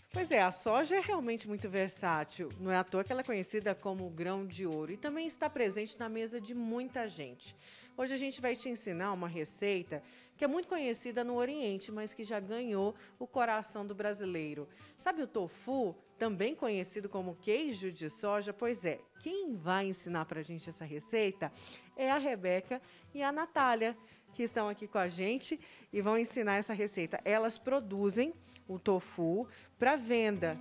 Pois é, a soja é realmente muito versátil. Não é à toa que ela é conhecida como grão de ouro e também está presente na mesa de muita gente. Hoje a gente vai te ensinar uma receita que é muito conhecida no Oriente, mas que já ganhou o coração do brasileiro. Sabe o tofu, também conhecido como queijo de soja? Pois é, quem vai ensinar pra gente essa receita é a Rebeca e a Natália, que estão aqui com a gente e vão ensinar essa receita. Elas produzem o tofu para venda.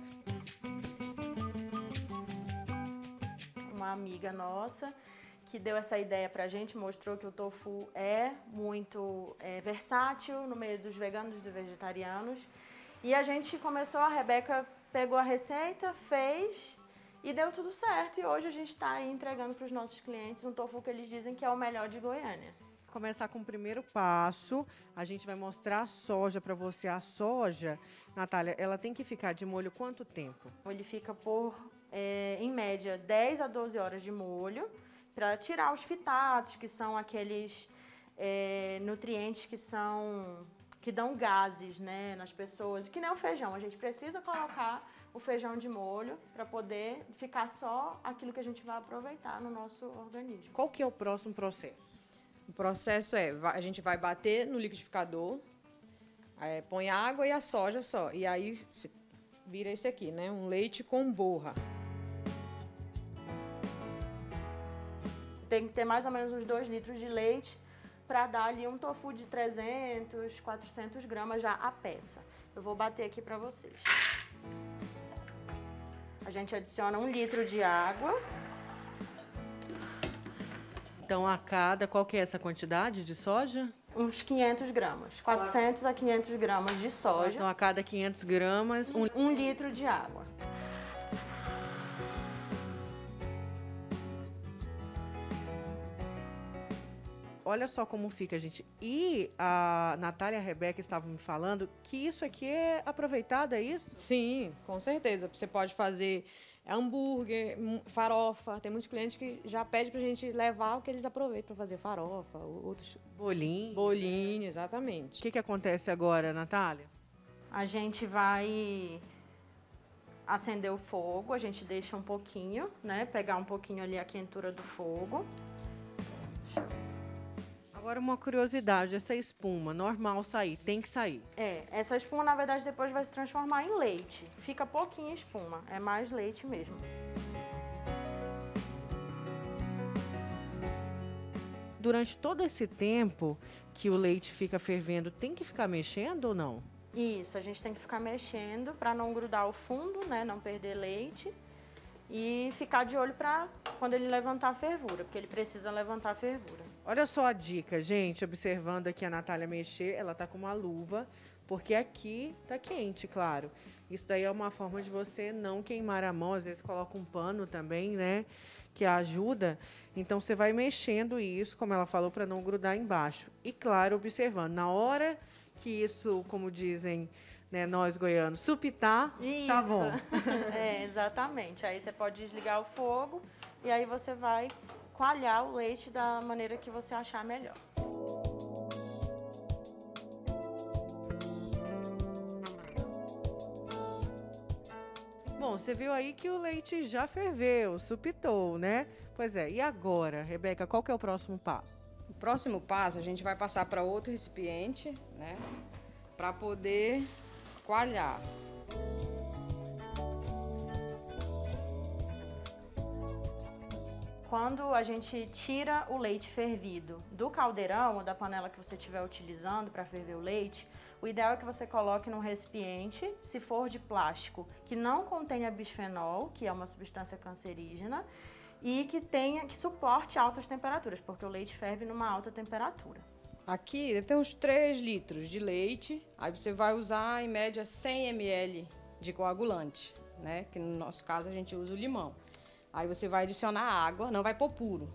Uma amiga nossa que deu essa ideia pra gente, mostrou que o tofu é muito versátil no meio dos veganos e dos vegetarianos. E a gente começou, a Rebeca pegou a receita, fez e deu tudo certo. E hoje a gente está entregando para os nossos clientes um tofu que eles dizem que é o melhor de Goiânia. Começar com o primeiro passo, a gente vai mostrar a soja para você. A soja, Natália, ela tem que ficar de molho quanto tempo? Ele fica por, em média, 10 a 12 horas de molho, para tirar os fitatos, que são aqueles nutrientes que dão gases, né, nas pessoas. Que nem o feijão, a gente precisa colocar o feijão de molho para poder ficar só aquilo que a gente vai aproveitar no nosso organismo. Qual que é o próximo processo? O processo a gente vai bater no liquidificador, põe a água e a soja só. E aí vira esse aqui, né? Um leite com borra. Tem que ter mais ou menos uns 2 litros de leite para dar ali um tofu de 300, 400 gramas já a peça. Eu vou bater aqui para vocês. A gente adiciona 1 litro de água. Então, qual que é essa quantidade de soja? Uns 500 gramas, 400 a 500 gramas de soja. Então, a cada 500 gramas, 1 litro de água. Olha só como fica, gente. E a Natália e a Rebeca estavam me falando que isso aqui é aproveitado, é isso? Sim, com certeza. Você pode fazer hambúrguer, farofa. Tem muitos clientes que já pedem pra gente levar o que eles aproveitam para fazer farofa, outros... Bolinho. Bolinho, exatamente. O que acontece agora, Natália? A gente vai acender o fogo, a gente deixa um pouquinho, né? Pegar um pouquinho ali a quentura do fogo. Agora uma curiosidade, essa espuma, normal sair, tem que sair. Essa espuma na verdade depois vai se transformar em leite. Fica pouquinha espuma, é mais leite mesmo. Durante todo esse tempo que o leite fica fervendo, tem que ficar mexendo ou não? Isso, a gente tem que ficar mexendo para não grudar o fundo, né, não perder leite. E ficar de olho para quando ele levantar a fervura, porque ele precisa levantar a fervura. Olha só a dica, gente, observando aqui a Natália mexer, ela tá com uma luva, porque aqui tá quente, claro. Isso daí é uma forma de você não queimar a mão, às vezes coloca um pano também, né, que ajuda. Então você vai mexendo isso, como ela falou, para não grudar embaixo. E claro, observando, na hora que isso, como dizem, né, nós goianos, supitar, isso. Tá bom. Exatamente. Aí você pode desligar o fogo e aí você vai coalhar o leite da maneira que você achar melhor. Bom, você viu aí que o leite já ferveu, supitou, né? Pois é, e agora, Rebeca, qual que é o próximo passo? O próximo passo, a gente vai passar para outro recipiente, né? Para poder coalhar. Quando a gente tira o leite fervido do caldeirão ou da panela que você estiver utilizando para ferver o leite, o ideal é que você coloque num recipiente, se for de plástico, que não contenha bisfenol, que é uma substância cancerígena, e que suporte altas temperaturas, porque o leite ferve numa alta temperatura. Aqui deve ter uns 3 litros de leite, aí você vai usar em média 100 ml de coagulante, né? Que no nosso caso a gente usa o limão. Aí você vai adicionar água, não vai pôr puro.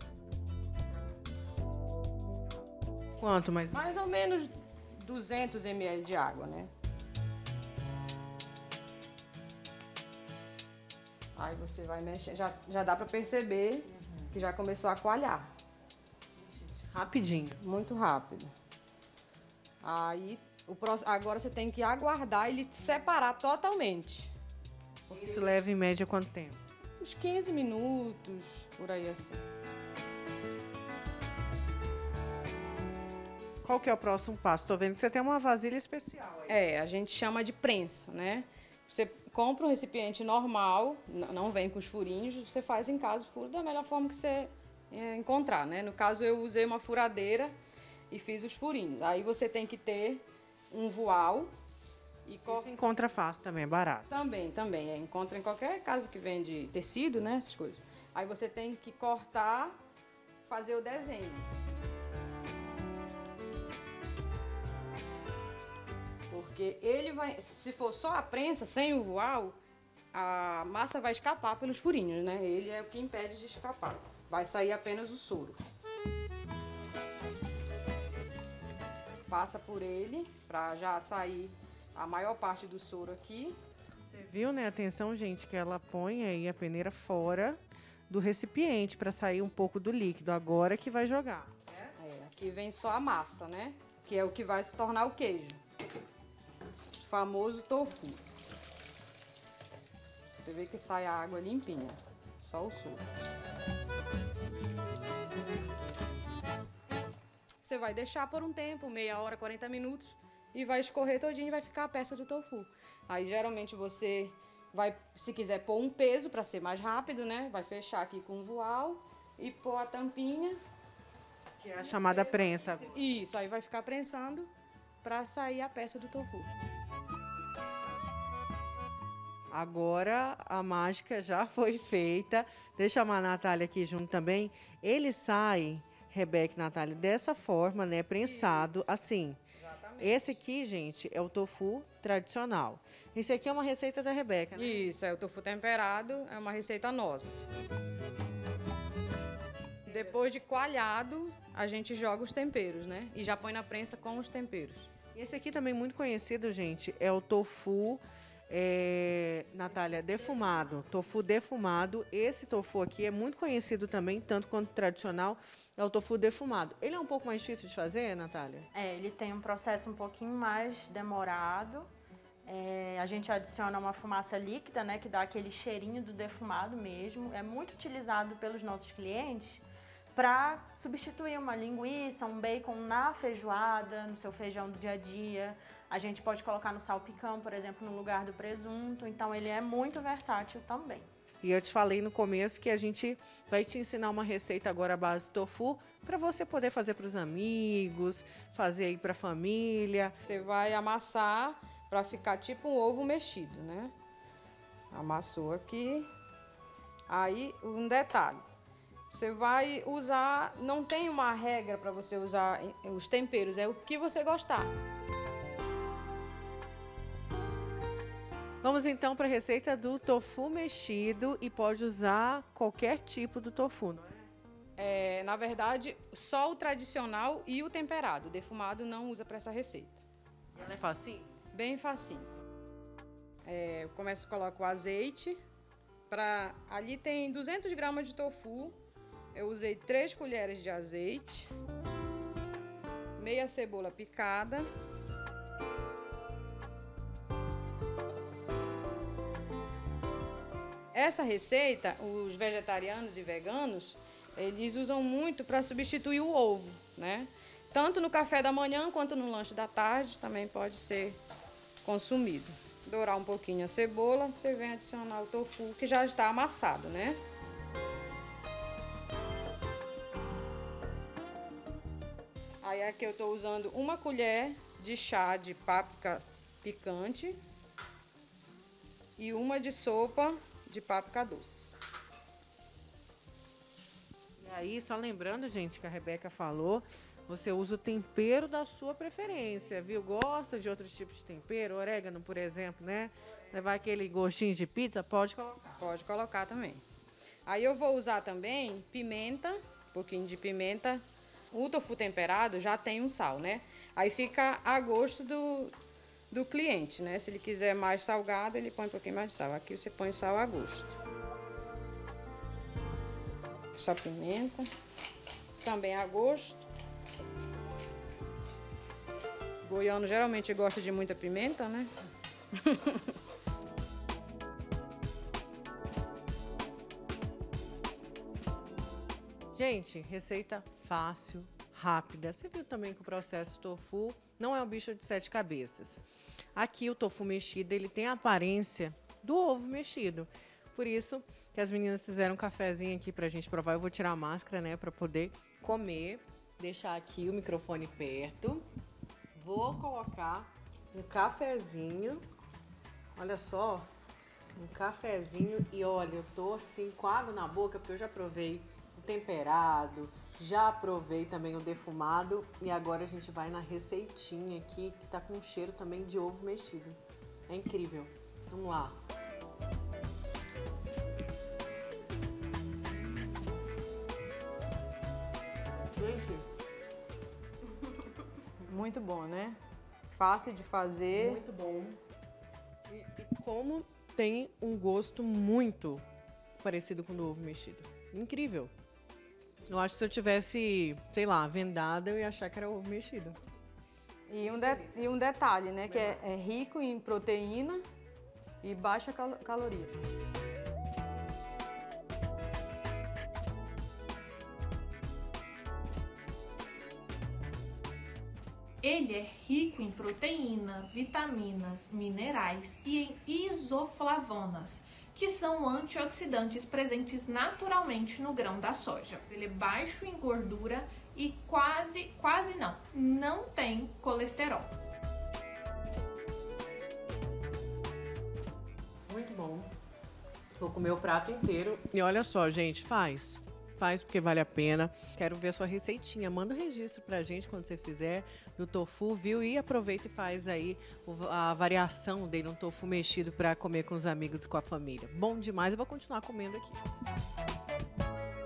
Quanto mais? Mais ou menos 200 ml de água, né? Aí você vai mexer, já dá pra perceber que já começou a coalhar. Rapidinho. Muito rápido. Aí, agora você tem que aguardar ele separar totalmente. Isso leva em média quanto tempo? Uns 15 minutos, por aí assim. Qual que é o próximo passo? Tô vendo que você tem uma vasilha especial aí. A gente chama de prensa, né? Você compra um recipiente normal, não vem com os furinhos, você faz em casa o furo da melhor forma que você encontrar, né? No caso, eu usei uma furadeira e fiz os furinhos. Aí você tem que ter um voal. Isso encontra fácil também, é barato. Também. Encontra em qualquer casa que vende tecido, né? Essas coisas. Aí você tem que cortar, fazer o desenho. Porque ele vai, se for só a prensa, sem o voal, a massa vai escapar pelos furinhos, né? Ele é o que impede de escapar. Vai sair apenas o soro. Passa por ele para já sair a maior parte do soro aqui. Você viu, né? Atenção, gente, que ela põe aí a peneira fora do recipiente para sair um pouco do líquido. Agora que vai jogar. Aqui vem só a massa, né? Que é o que vai se tornar o queijo. O famoso tofu. Você vê que sai a água limpinha. Só o soro. Você vai deixar por um tempo, meia hora, 40 minutos. E vai escorrer todinho e vai ficar a peça do tofu. Aí, geralmente, você vai, se quiser pôr um peso para ser mais rápido, né? Vai fechar aqui com o voal e pôr a tampinha. Que é a chamada prensa. Isso, aí vai ficar prensando para sair a peça do tofu. Agora a mágica já foi feita. Deixa eu chamar a Natália aqui junto também. Ele sai, Rebeca e Natália, dessa forma, né? Prensado, Isso. assim. Exatamente. Esse aqui, gente, é o tofu tradicional. Esse aqui é uma receita da Rebeca, né? Isso, é o tofu temperado, é uma receita nossa. Depois de coalhado, a gente joga os temperos, né? E já põe na prensa com os temperos. E esse aqui também muito conhecido, gente, é o tofu, Natália, defumado. Tofu defumado. Esse tofu aqui é muito conhecido também, tanto quanto tradicional, é o tofu defumado. Ele é um pouco mais difícil de fazer, Natália? Ele tem um processo um pouquinho mais demorado. A gente adiciona uma fumaça líquida, né, que dá aquele cheirinho do defumado mesmo. É muito utilizado pelos nossos clientes para substituir uma linguiça, um bacon na feijoada, no seu feijão do dia a dia. A gente pode colocar no salpicão, por exemplo, no lugar do presunto. Então, ele é muito versátil também. E eu te falei no começo que a gente vai te ensinar uma receita agora à base de tofu para você poder fazer para os amigos, fazer aí para a família. Você vai amassar para ficar tipo um ovo mexido, né? Amassou aqui. Aí, um detalhe. Você vai usar, não tem uma regra para você usar os temperos, é o que você gostar. Vamos então para a receita do tofu mexido e pode usar qualquer tipo do tofu, não é? Na verdade, só o tradicional e o temperado. O defumado não usa para essa receita. E ela é facinho? Bem facinho. Eu começo a colocar o azeite. Ali tem 200 gramas de tofu. Eu usei 3 colheres de azeite. Meia cebola picada. Essa receita, os vegetarianos e veganos, eles usam muito para substituir o ovo, né? Tanto no café da manhã quanto no lanche da tarde também pode ser consumido. Dourar um pouquinho a cebola, você vem adicionar o tofu que já está amassado, né? Aí aqui eu estou usando 1 colher de chá de páprica picante e 1 de sopa de páprica doce. E aí, só lembrando, gente, que a Rebeca falou, você usa o tempero da sua preferência, viu? Gosta de outros tipos de tempero? Orégano, por exemplo, né? Levar aquele gostinho de pizza, pode colocar. Pode colocar também. Aí eu vou usar também pimenta, um pouquinho de pimenta. O tofu temperado já tem um sal, né? Aí fica a gosto do cliente, né? Se ele quiser mais salgado, ele põe um pouquinho mais de sal. Aqui você põe sal a gosto. Só pimenta. Também a gosto. Goiano geralmente gosta de muita pimenta, né? Gente, receita fácil, rápida. Você viu também que o processo tofu não é um bicho de 7 cabeças. Aqui o tofu mexido, ele tem a aparência do ovo mexido. Por isso que as meninas fizeram um cafezinho aqui pra gente provar. Eu vou tirar a máscara, né, pra poder comer. Deixar aqui o microfone perto. Vou colocar um cafezinho. Olha só, um cafezinho. E olha, eu tô assim com água na boca, porque eu já provei o temperado, já provei também o defumado. E agora a gente vai na receitinha aqui, que tá com um cheiro também de ovo mexido. É incrível. Vamos lá. Gente, Muito bom, né? Fácil de fazer. muito bom. E como tem um gosto muito parecido com o do ovo mexido. Incrível. Eu acho que se eu tivesse, sei lá, vendada, eu ia achar que era ovo mexido. E um detalhe, né? Que é rico em proteína e baixa caloria. Ele é rico em proteína, vitaminas, minerais e em isoflavonas, que são antioxidantes presentes naturalmente no grão da soja. Ele é baixo em gordura e quase não tem colesterol. Muito bom. Vou comer o prato inteiro. E olha só, gente, faz porque vale a pena. Quero ver a sua receitinha. Manda o registro pra gente quando você fizer do tofu, viu? E aproveita e faz aí a variação dele, um tofu mexido pra comer com os amigos e com a família. Bom demais. Eu vou continuar comendo aqui.